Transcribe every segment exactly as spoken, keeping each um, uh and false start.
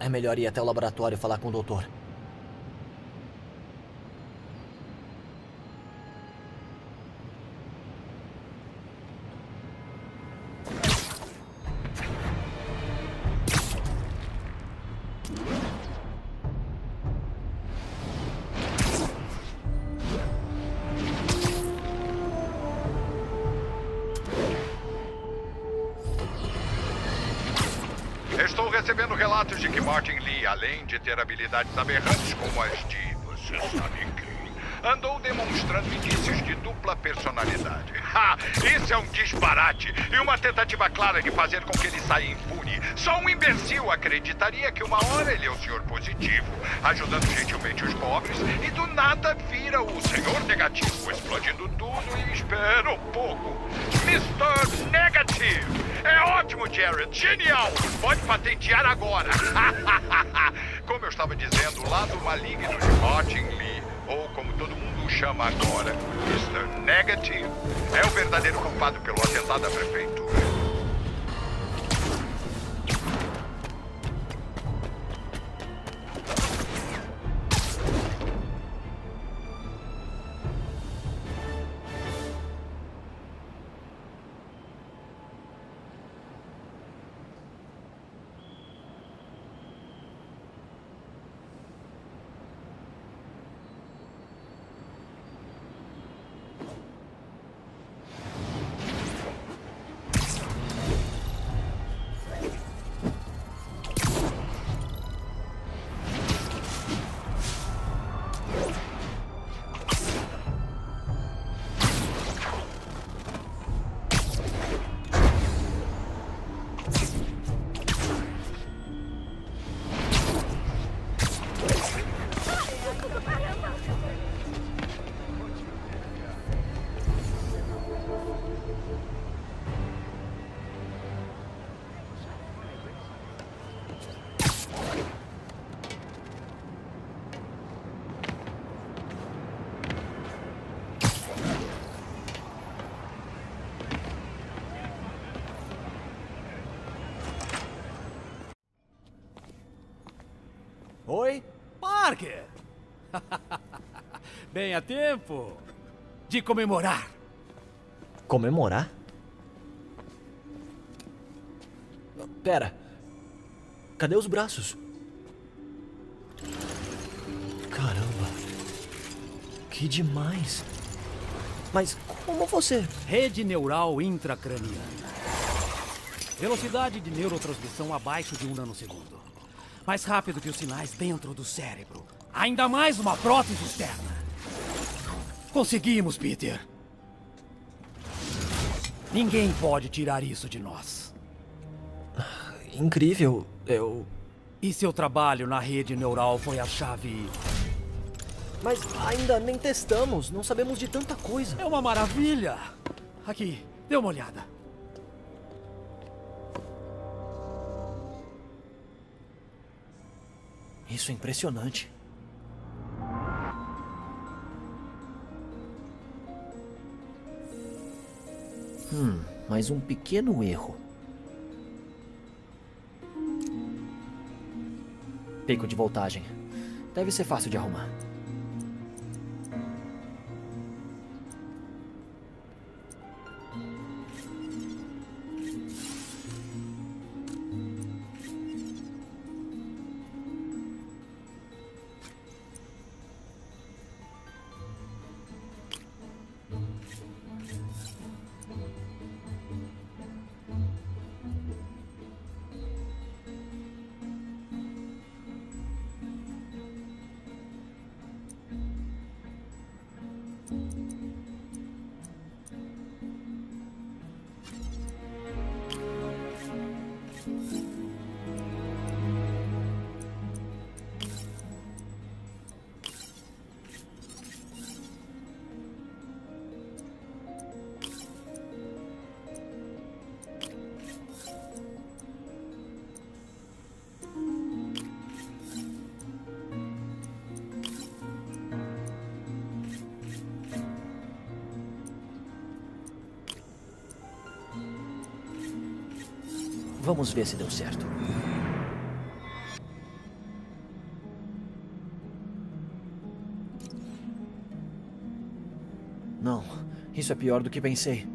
É melhor ir até o laboratório falar com o doutor. Estou recebendo relatos de que Martin Lee, além de ter habilidades aberrantes como as de você sabe quem, andou demonstrando indícios de dupla personalidade. Ha! Isso é um disparate e uma tentativa clara de fazer com que ele saia impune. Só um imbecil acreditaria que uma hora ele é o senhor positivo, ajudando gentilmente os pobres, e do nada vira o senhor negativo, explodindo tudo e espera um pouco. mister Negative! É ótimo, Jared! Genial! Pode patentear agora! Como eu estava dizendo, o lado maligno de Martin Lee, ou como todo mundo o chama agora, mister Negative, é o verdadeiro culpado pelo atentado à prefeitura. Oi? Parker! Bem a tempo de comemorar. Comemorar? Pera. Cadê os braços? Caramba. Que demais. Mas como você... Rede neural intracraniana. Velocidade de neurotransmissão abaixo de um nanosegundo. Mais rápido que os sinais dentro do cérebro. Ainda mais uma prótese externa. Conseguimos, Peter. Ninguém pode tirar isso de nós. Incrível. Eu... E seu trabalho na rede neural foi a chave... Mas ainda nem testamos. Não sabemos de tanta coisa. É uma maravilha. Aqui, dê uma olhada. Isso é impressionante. Hum, mais um pequeno erro. Pico de voltagem. Deve ser fácil de arrumar. Vamos ver se deu certo. Isso é pior do que pensei.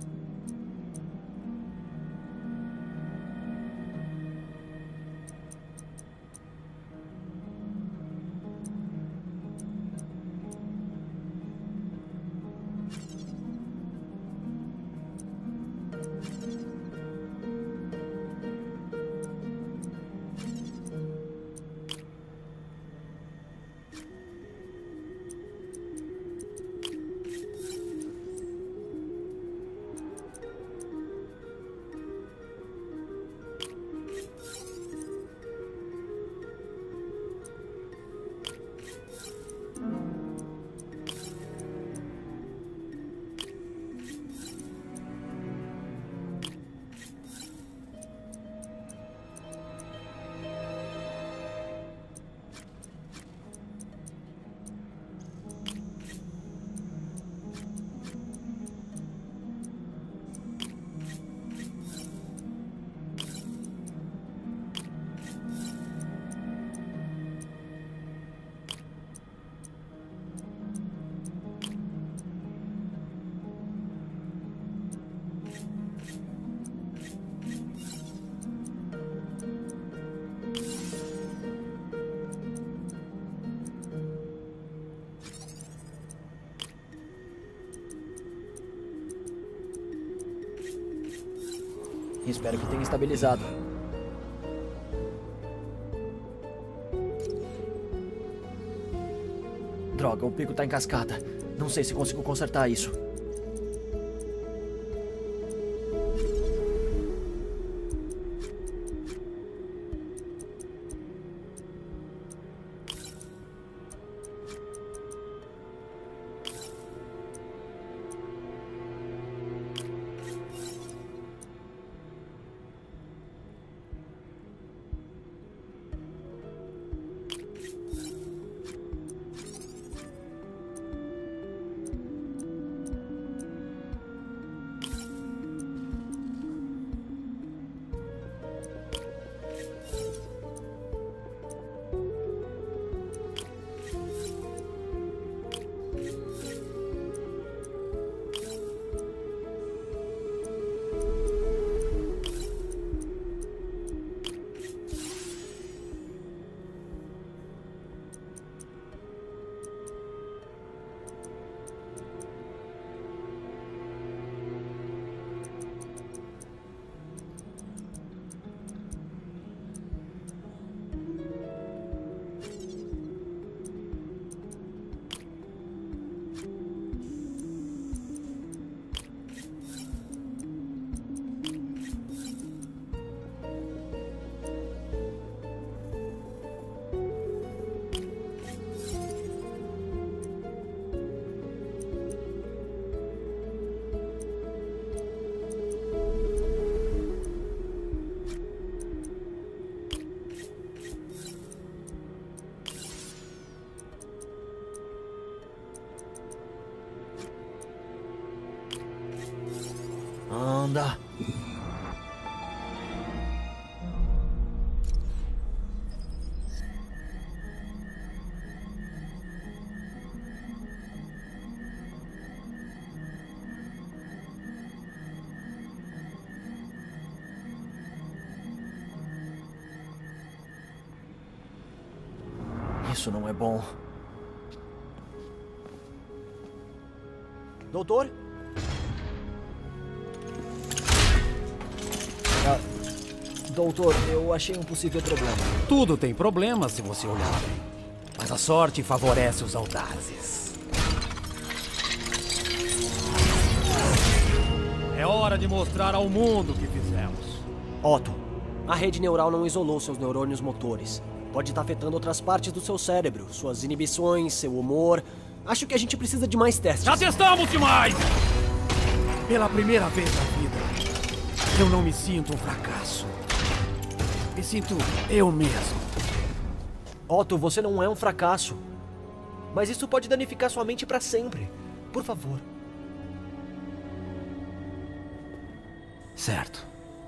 Espero que tenha estabilizado. Droga, o pico tá em cascata. Não sei se consigo consertar isso. Anda. Isso não é bom. Doutor? Ah, doutor, eu achei um possível problema. Tudo tem problema se você olhar bem. Mas a sorte favorece os audazes. É hora de mostrar ao mundo o que fizemos. Otto, a rede neural não isolou seus neurônios motores. Pode estar afetando outras partes do seu cérebro, suas inibições, seu humor. Acho que a gente precisa de mais testes. Já testamos demais! Pela primeira vez na vida, eu não me sinto um fracasso. Me sinto eu mesmo. Otto, você não é um fracasso. Mas isso pode danificar sua mente pra sempre. Por favor. Certo.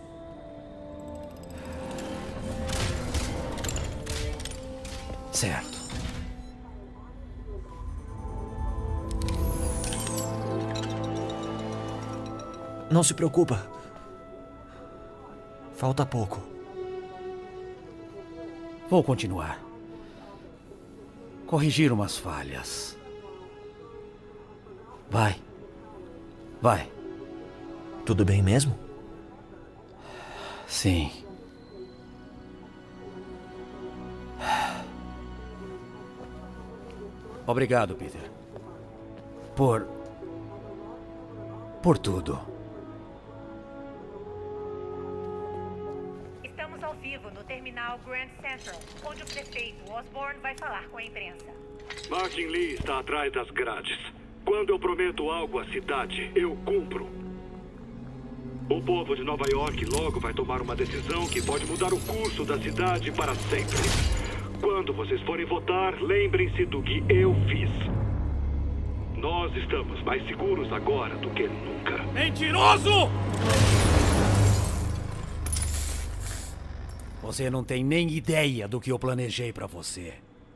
Certo. Não se preocupa. Falta pouco. Vou continuar. Corrigir umas falhas. Vai. Vai. Tudo bem mesmo? Sim. Obrigado, Peter. Por... Por tudo. Estamos ao vivo no terminal Grand Central, onde o prefeito Osborne vai falar com a imprensa. Martin Lee está atrás das grades. Quando eu prometo algo à cidade, eu cumpro. O povo de Nova York logo vai tomar uma decisão que pode mudar o curso da cidade para sempre. Quando vocês forem votar, lembrem-se do que eu fiz. Nós estamos mais seguros agora do que nunca. Mentiroso! Você não tem nem ideia do que eu planejei pra você.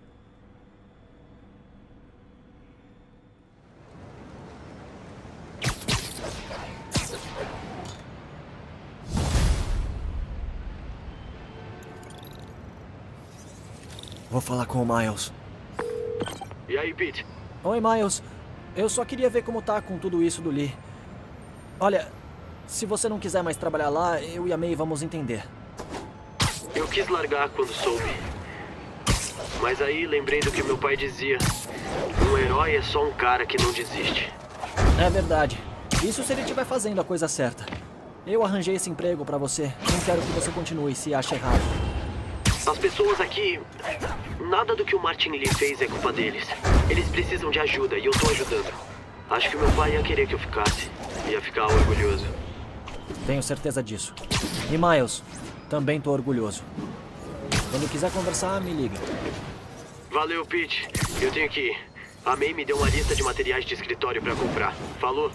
Vou falar com o Miles. E aí, Pete? Oi, Miles. Eu só queria ver como tá com tudo isso do Lee. Olha, se você não quiser mais trabalhar lá, eu e a May vamos entender. Eu quis largar quando soube. Mas aí lembrei do que meu pai dizia. Um herói é só um cara que não desiste. É verdade. Isso se ele estiver fazendo a coisa certa. Eu arranjei esse emprego pra você. Não quero que você continue se ache errado. As pessoas aqui... Nada do que o Martin Lee fez é culpa deles. Eles precisam de ajuda e eu tô ajudando. Acho que meu pai ia querer que eu ficasse. Ia ficar orgulhoso. Tenho certeza disso. E Miles, também tô orgulhoso. Quando quiser conversar, me liga. Valeu, Pete. Eu tenho que ir. A May me deu uma lista de materiais de escritório pra comprar. Falou?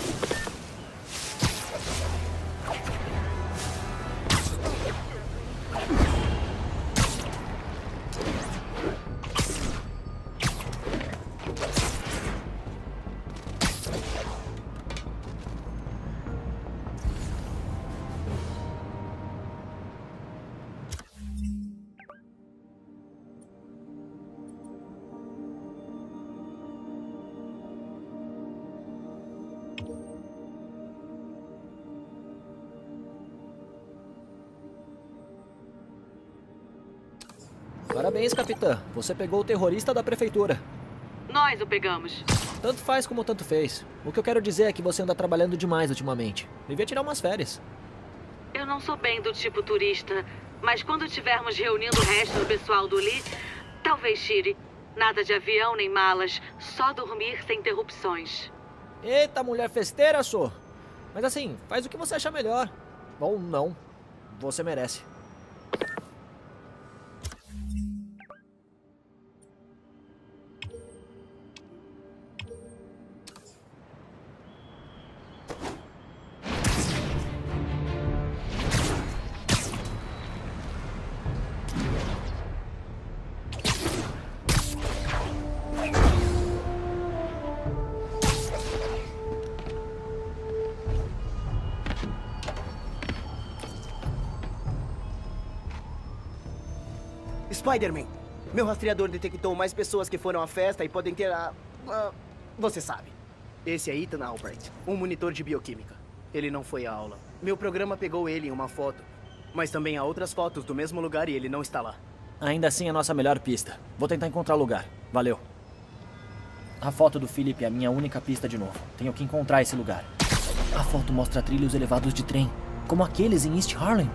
Parabéns, capitã. Você pegou o terrorista da prefeitura. Nós o pegamos. Tanto faz como tanto fez. O que eu quero dizer é que você anda trabalhando demais ultimamente. Devia tirar umas férias. Eu não sou bem do tipo turista, mas quando estivermos reunindo o resto do pessoal do Lee, talvez tire. Nada de avião nem malas, só dormir sem interrupções. Eita, mulher festeira, sou. Mas assim, faz o que você achar melhor. Ou não. Você merece. Spider-Man, meu rastreador detectou mais pessoas que foram à festa e podem ter a... a- você sabe. Esse é Ethan Albrecht, um monitor de bioquímica. Ele não foi à aula. Meu programa pegou ele em uma foto, mas também há outras fotos do mesmo lugar e ele não está lá. Ainda assim é a nossa melhor pista. Vou tentar encontrar o lugar. Valeu. A foto do Philip é a minha única pista de novo. Tenho que encontrar esse lugar. A foto mostra trilhos elevados de trem, como aqueles em East Harlem.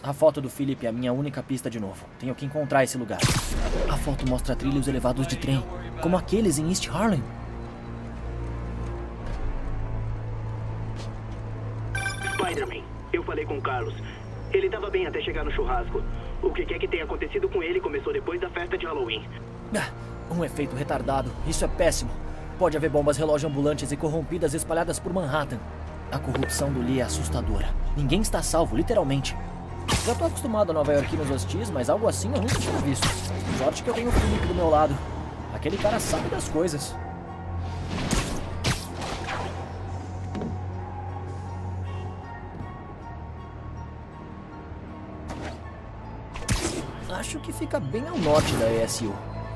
A foto do Philip é a minha única pista de novo. Tenho que encontrar esse lugar. A foto mostra trilhos elevados de trem, como aqueles em East Harlem. Spider-Man, eu falei com o Carlos. Ele estava bem até chegar no churrasco. O que quer que tenha acontecido com ele começou depois da festa de Halloween. Ah, um efeito retardado. Isso é péssimo. Pode haver bombas relógio ambulantes e corrompidas espalhadas por Manhattan. A corrupção do Lee é assustadora. Ninguém está salvo, literalmente. Já tô acostumado a nova-iorquinos hostis, mas algo assim eu nunca tinha visto. Sorte que eu tenho o Philip do meu lado. Aquele cara sabe das coisas. Acho que fica bem ao norte da E S U.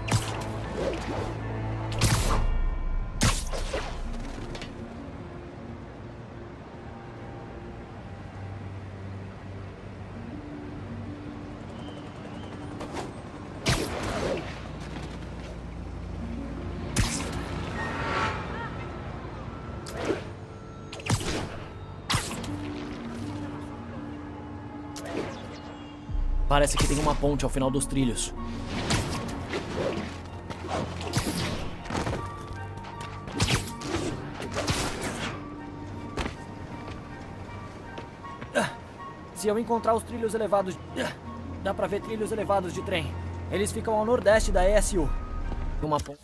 Parece que tem uma ponte ao final dos trilhos. Ah, se eu encontrar os trilhos elevados... Ah, dá pra ver trilhos elevados de trem. Eles ficam ao nordeste da E S U. Uma ponte...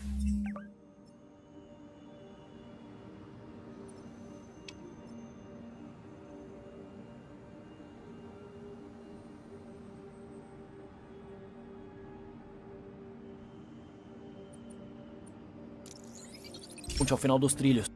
ponte ao final dos trilhos.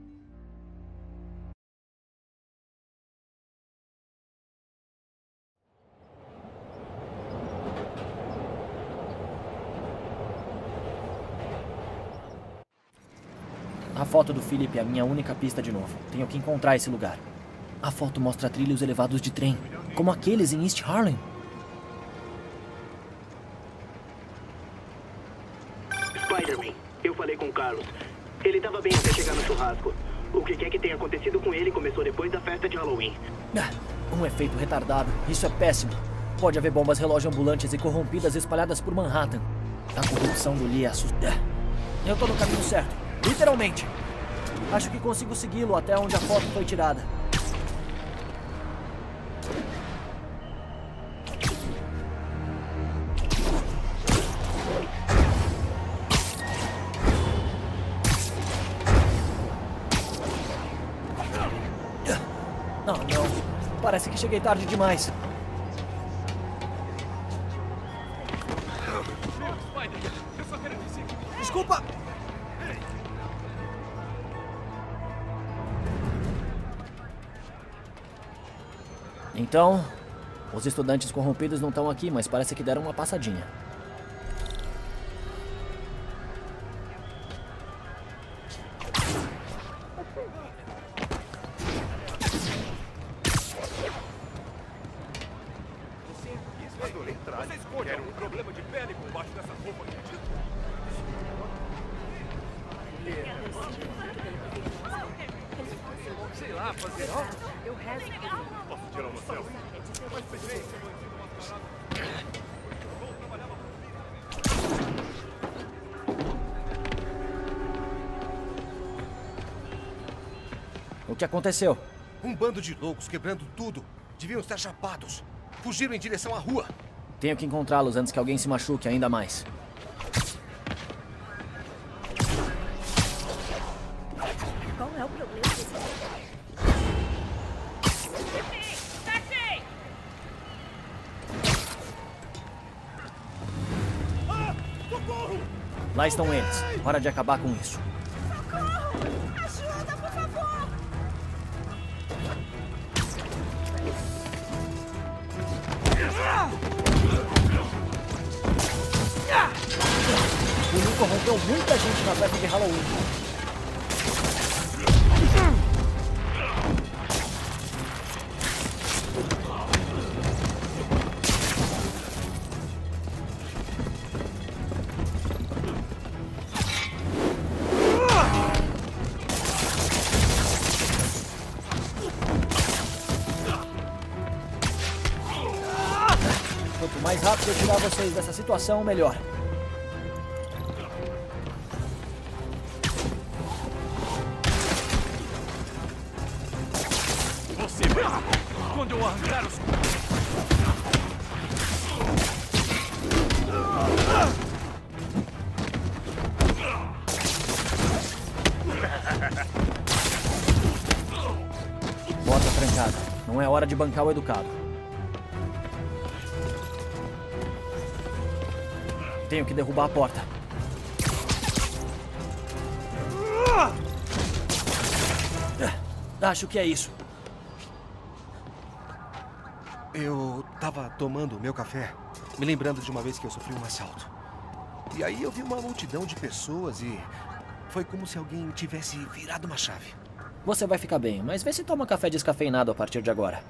A foto do Philip é a minha única pista de novo. Tenho que encontrar esse lugar. A foto mostra trilhos elevados de trem, como aqueles em East Harlem. Spider-Man, eu falei com o Carlos. Ele estava bem até chegar no churrasco. O que quer que tenha acontecido com ele começou depois da festa de Halloween. Ah, um efeito retardado. Isso é péssimo. Pode haver bombas relógio ambulantes e corrompidas espalhadas por Manhattan. A corrupção do Lee é assustadora. Eu tô no caminho certo. Literalmente. Acho que consigo segui-lo até onde a foto foi tirada. Não, não. Parece que cheguei tarde demais. Desculpa! Então, os estudantes corrompidos não estão aqui, mas parece que deram uma passadinha. Você esconde algum problema de pele por baixo dessa roupa ridícula? Sei lá, fazer algo? Eu rezo. Posso tirar uma selfie? Mas pensei, O que aconteceu? um bando de loucos quebrando tudo. Deviam estar chapados. Fugiram em direção à rua. Tenho que encontrá-los antes que alguém se machuque ainda mais. Qual é o problema desse... Ah! Socorro! Lá estão eles. Hora de acabar com isso. Ajuda, por favor! O Lee corrompeu muita gente na festa de Halloween. rápido eu tirar vocês dessa situação, melhor. Você vai... Quando eu arrancar os... Porta trancada. Não é hora de bancar o educado. Tenho que derrubar a porta. Acho que é isso. Eu tava tomando meu café, me lembrando de uma vez que eu sofri um assalto. E aí eu vi uma multidão de pessoas e foi como se alguém tivesse virado uma chave. Você vai ficar bem, mas vê se toma café descafeinado a partir de agora.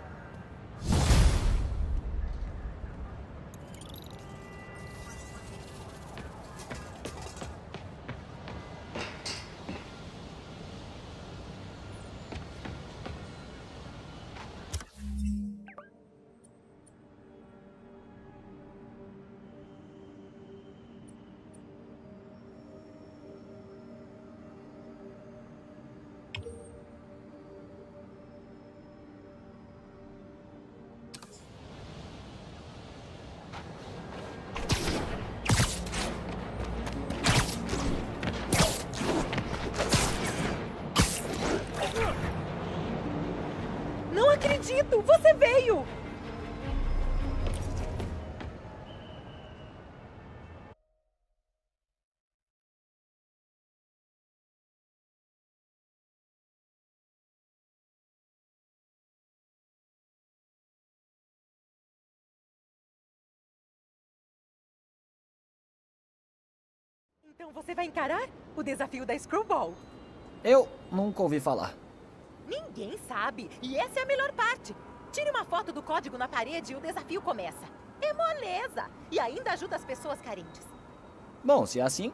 Não acredito! Você veio! Então você vai encarar o desafio da Screwball? Eu nunca ouvi falar. Ninguém sabe. E essa é a melhor parte. Tire uma foto do código na parede e o desafio começa. É moleza. E ainda ajuda as pessoas carentes. Bom, se é assim...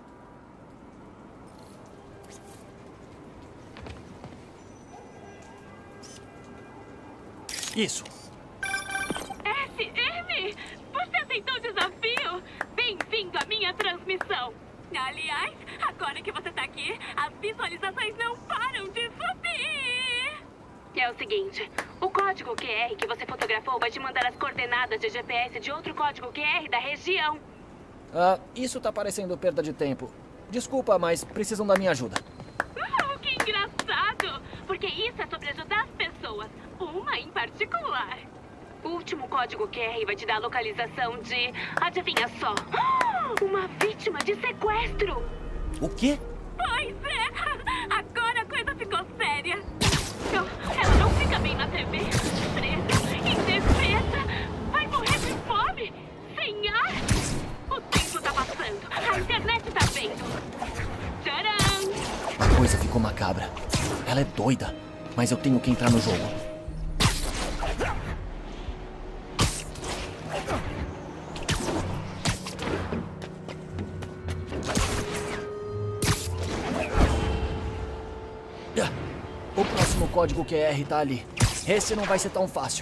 Isso. S M! Você aceitou o desafio? Bem-vindo à minha transmissão. Aliás, agora que você tá aqui, as visualizações não param de subir! É o seguinte, o código Q R que você fotografou vai te mandar as coordenadas de G P S de outro código Q R da região. Ah, isso tá parecendo perda de tempo. Desculpa, mas precisam da minha ajuda. Oh, que engraçado! Porque isso é sobre ajudar as pessoas, uma em particular. O último código Q R vai te dar a localização de... Adivinha só? Uma vítima de sequestro! O quê? Pois é! Agora a coisa ficou séria. Ela não fica bem na T V. Presa, indefesa, vai morrer de fome, sem ar. O tempo tá passando, a internet tá vendo. Tcharam! A coisa ficou macabra. Ela é doida, mas eu tenho que entrar no jogo. O próximo código Q R tá ali. Esse não vai ser tão fácil.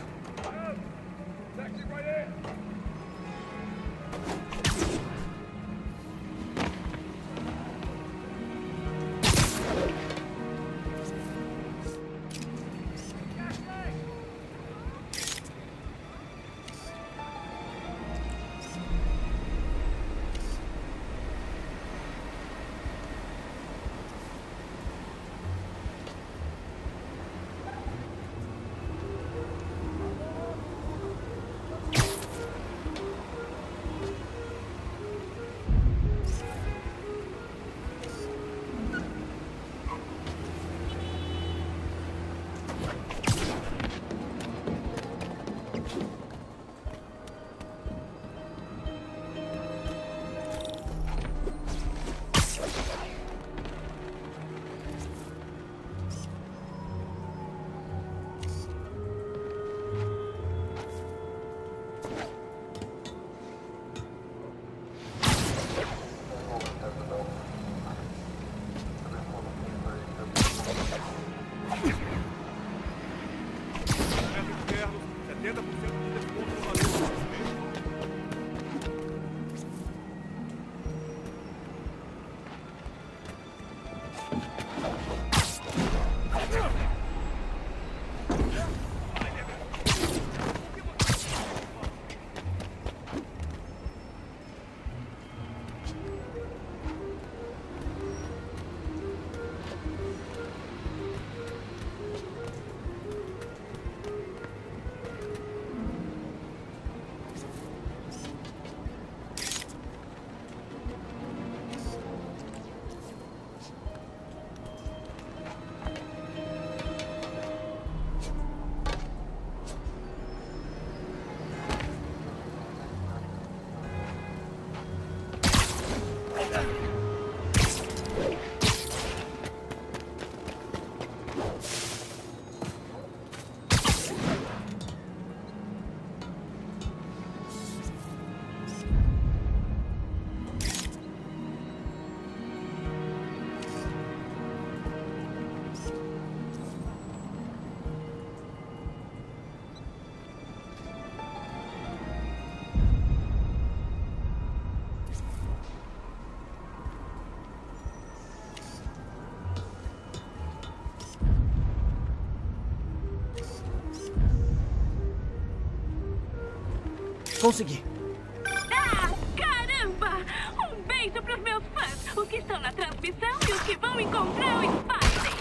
Consegui. Ah, caramba! Um beijo pros meus fãs, os que estão na transmissão e os que vão encontrar o Spidey.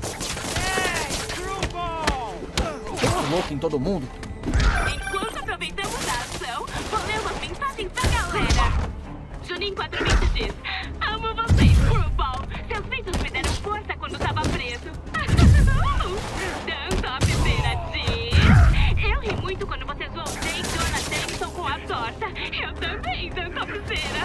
Tem louco em todo mundo? Enquanto aproveitamos a ação, vou ler umas mensagens da galera. Juninho quatro vinte diz: amo vocês, Screwball. Seus feitos me deram força quando tava preso. Dan Topzera diz: eu ri muito quando você zoou Jake Jonah Jameson com a torta. Eu também, Dan Topzera.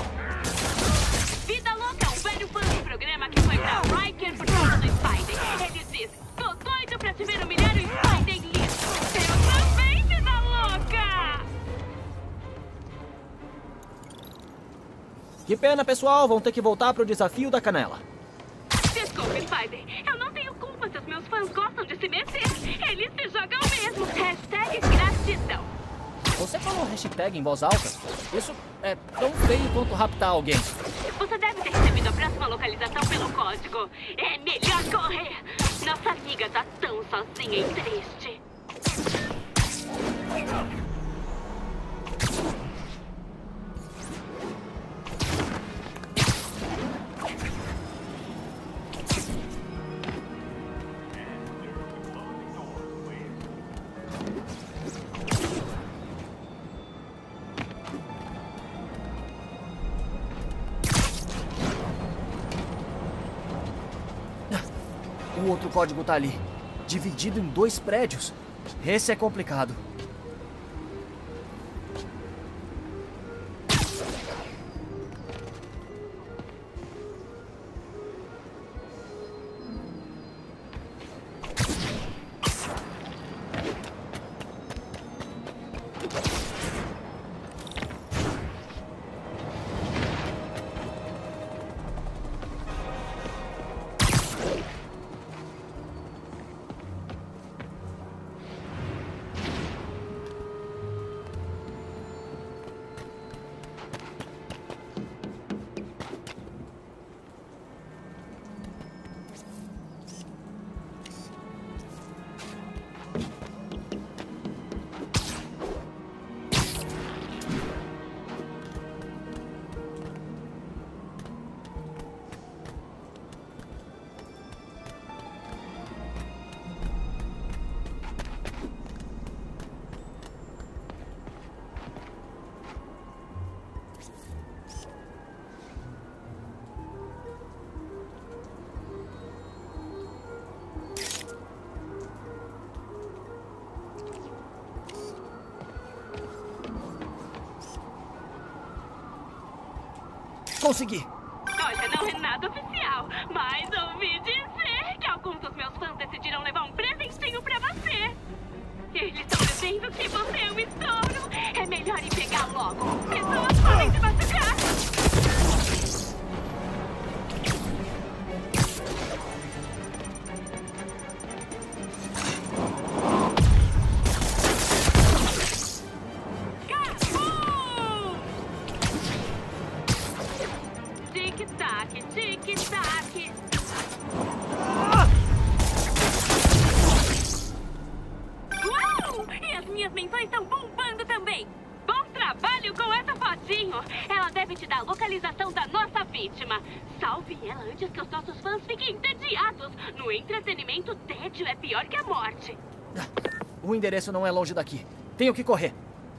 Vida Louca, um velho fã do programa que foi pra Riker por causa do Spidey. Ele diz: tô doido pra te ver humilhar o Spidey liso. Eu também, Vida Louca! Que pena, pessoal. Vão ter que voltar pro desafio da canela. Desculpe, Spidey. Eu não tenho culpa se os meus fãs gostam de se meter. Eles se jogam mesmo. Hashtag gratidão. Você falou hashtag em voz alta? Isso é tão feio quanto raptar alguém. Você deve ter recebido a próxima localização pelo código. É melhor correr. Nossa amiga tá tão sozinha e triste. O outro código tá ali, dividido em dois prédios. Esse é complicado. Consegui! Olha, não é nada oficial, mas ouvi dizer que alguns dos meus fãs decidiram levar um presentinho pra você. Eles estão dizendo que você é um estouro. É melhor ir pegar logo. Pessoas podem se machucar. Tic-tac, tic-tac. Uau! E as minhas menções estão bombando também. Bom trabalho com essa fotinho. Ela deve te dar a localização da nossa vítima. Salve ela antes que os nossos fãs fiquem entediados. No entretenimento, tédio é pior que a morte. O endereço não é longe daqui. Tenho que correr.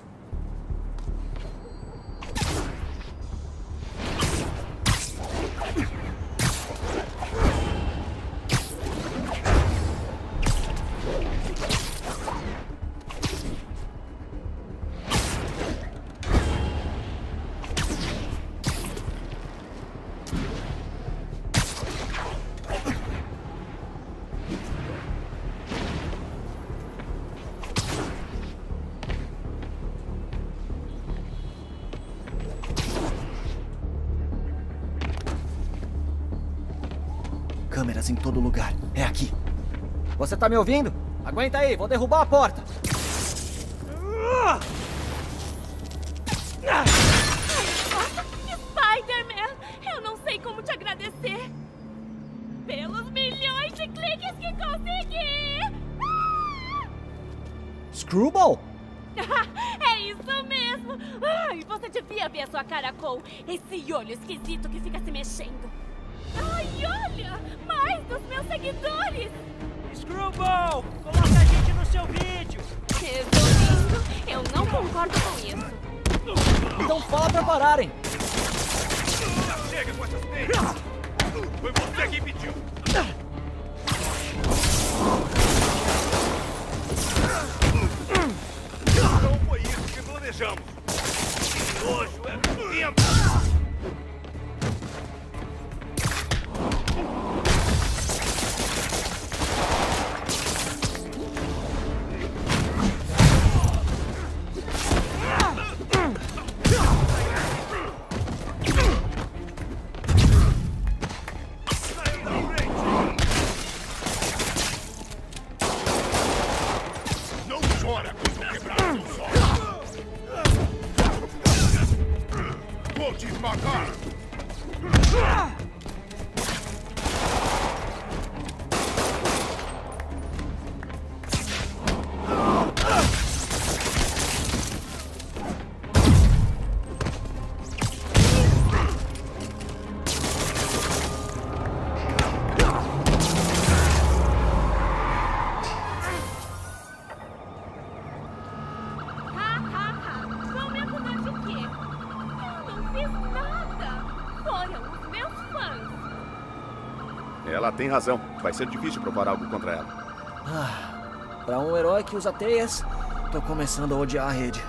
Câmeras em todo lugar. É aqui. Você tá me ouvindo? Aguenta aí, vou derrubar a porta. Spider-Man, eu não sei como te agradecer. Pelos milhões de cliques que consegui! Screwball? É isso mesmo! mesmo? Ai, você devia ver a sua cara com esse olho esquisito que fica se mexendo. Ai, olha! Mais dos meus seguidores! Screwball! Coloca a gente no seu vídeo! Resumindo, eu não concordo com isso. Então fala pra pararem! Já chega com essas teias! Foi você quem pediu! Não foi isso que planejamos! Nojo é nojento! Vou te esmagar! Ela tem razão. Vai ser difícil provar algo contra ela. Ah, pra um herói que usa teias, tô começando a odiar a rede.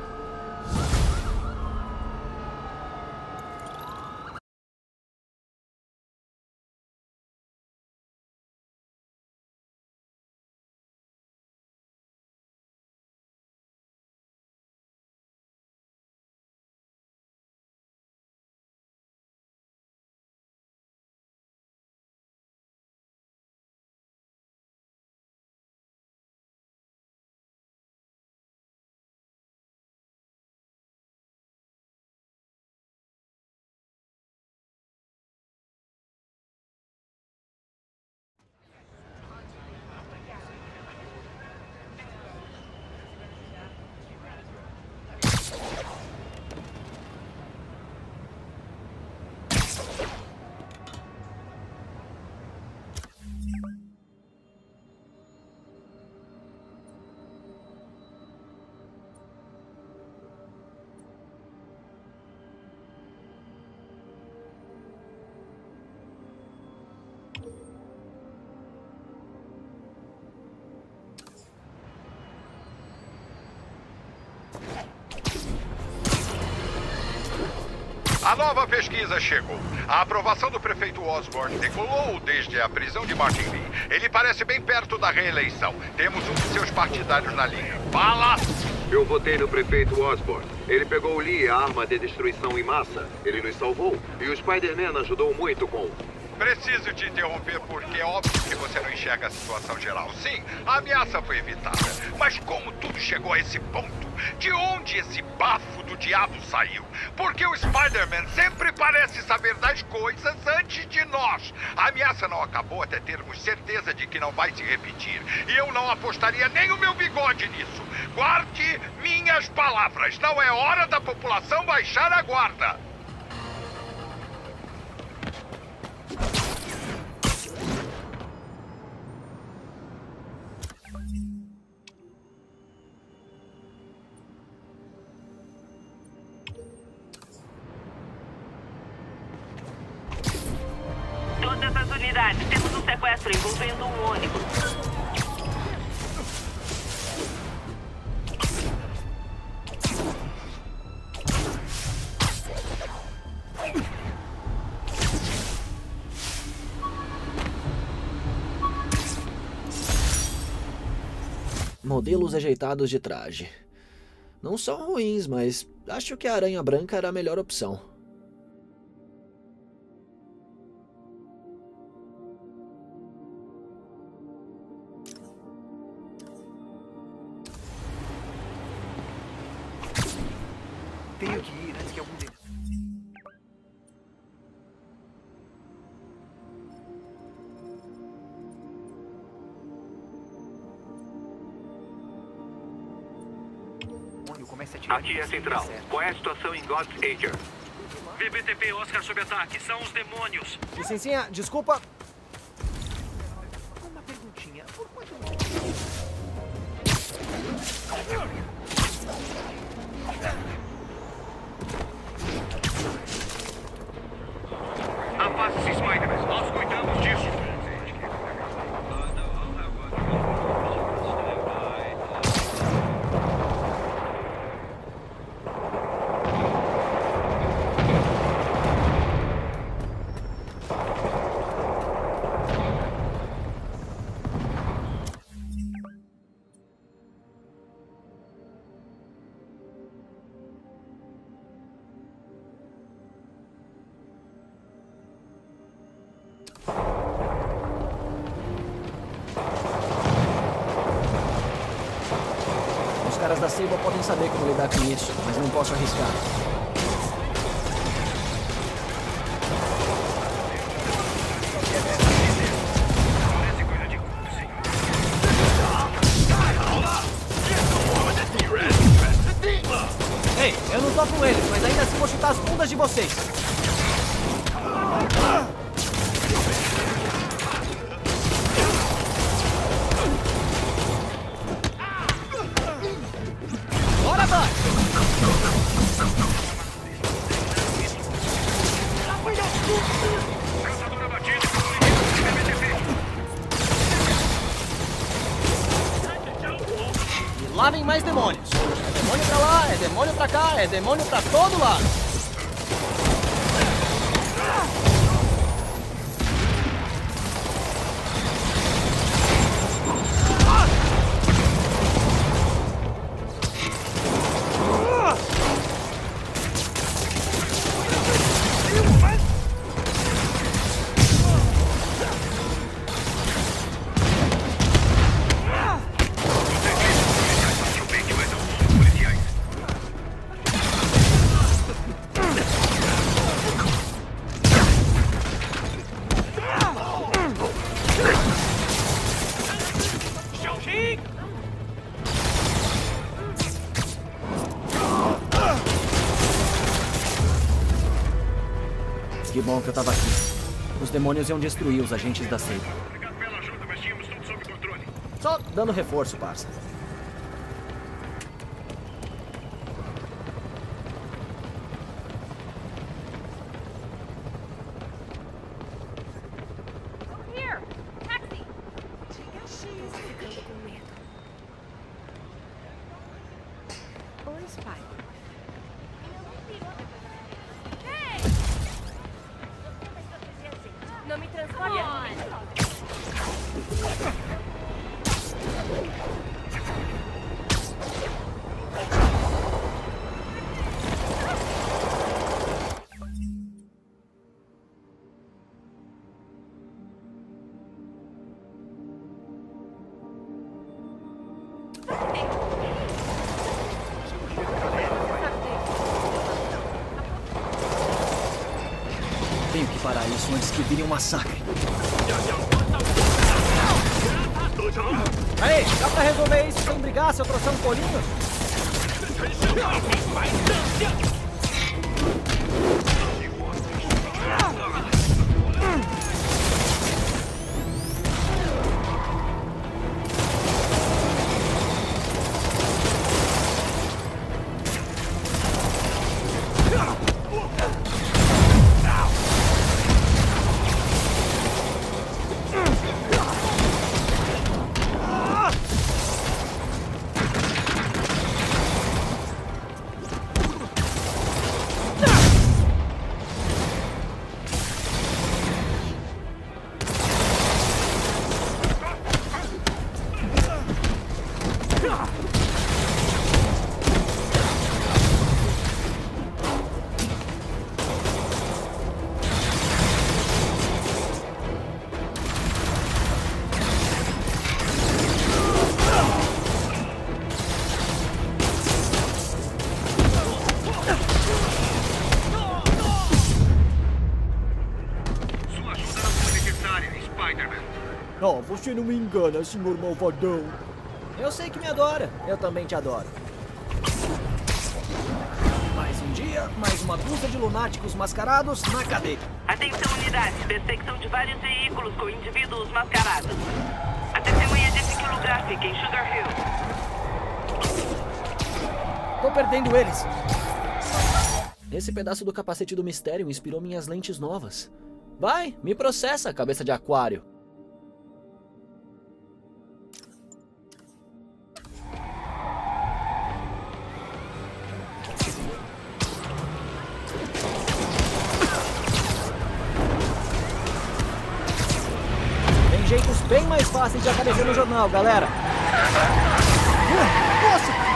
A nova pesquisa chegou. A aprovação do prefeito Osborn decolou desde a prisão de Martin Lee. Ele parece bem perto da reeleição. Temos um de seus partidários na linha. Fala! Eu votei no prefeito Osborn. Ele pegou o Lee, a arma de destruição em massa. Ele nos salvou. E o Spider-Man ajudou muito com... Preciso te interromper porque é óbvio que você não enxerga a situação geral. Sim, a ameaça foi evitada. Mas como tudo chegou a esse ponto? De onde esse bafo do diabo saiu? Porque o Spider-Man sempre parece saber das coisas antes de nós. A ameaça não acabou até termos certeza de que não vai se repetir. E eu não apostaria nem o meu bigode nisso. Guarde minhas palavras. Não é hora da população baixar a guarda. Todas as unidades, temos um sequestro envolvendo um ônibus. Modelos ajeitados de traje. Não são ruins, mas acho que a Aranha Branca era a melhor opção. Tenho que ir antes que algum deles... comece a tirar... Aqui é a central. Qual é a situação em God's Acre? V B T P Oscar sob ataque. São os demônios. Licencinha, desculpa. Uma perguntinha. Por quanto... Afaste-se, Spider-Man. Nós cuidamos disso. Os caras da Sable podem saber como lidar com isso, mas não posso arriscar. Ei, eu não tô com eles, mas ainda assim vou chutar as bundas de vocês. Bora, Bud! E lá vem mais demônios. É demônio pra lá, é demônio pra cá, é demônio pra todo lado. Que bom que eu tava aqui. Os demônios iam destruir os agentes da Sable. Obrigado pela ajuda, mas tínhamos tudo sob controle. Só dando reforço, parça. Here, taxi. Ficando com medo. Oi, Spy. Não me transforme. Tenho que parar isso antes que vire um massacre. Aí, dá pra resolver isso sem brigar, seu troção colinho? Oh, você não me engana, senhor malvadão. Eu sei que me adora. Eu também te adoro. um dia, mais uma dúzia de lunáticos mascarados na cadeia. Atenção, unidades. Detecção de vários veículos com indivíduos mascarados. A testemunha disse que o lugar fica em Sugar Hill. Tô perdendo eles. Esse pedaço do capacete do mistério inspirou minhas lentes novas. Vai, me processa, cabeça de aquário. Tem jeitos bem mais fáceis de aparecer no jornal, galera. Nossa!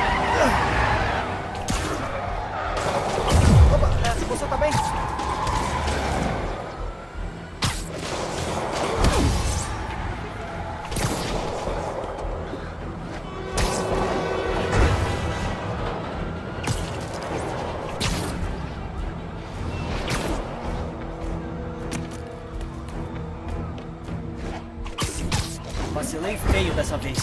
Opa, você tá bem? Vacilei feio dessa vez.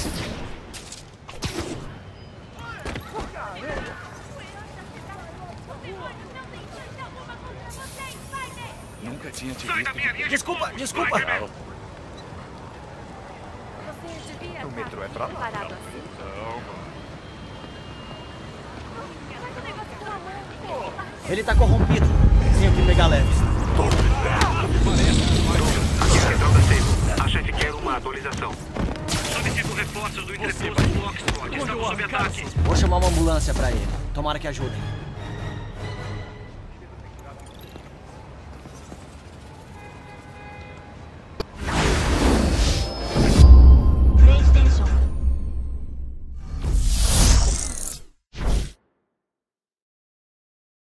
Nunca tinha te visto. Desculpa, desculpa. O metrô é pra lá. Ele tá corrompido. Tenho que pegar leves. Central da Sable. A chefe quer uma atualização. Solicito reforços do entreposto Foxtrot. Estamos sob ataque. Vou chamar uma ambulância pra ele. Tomara que ajudem.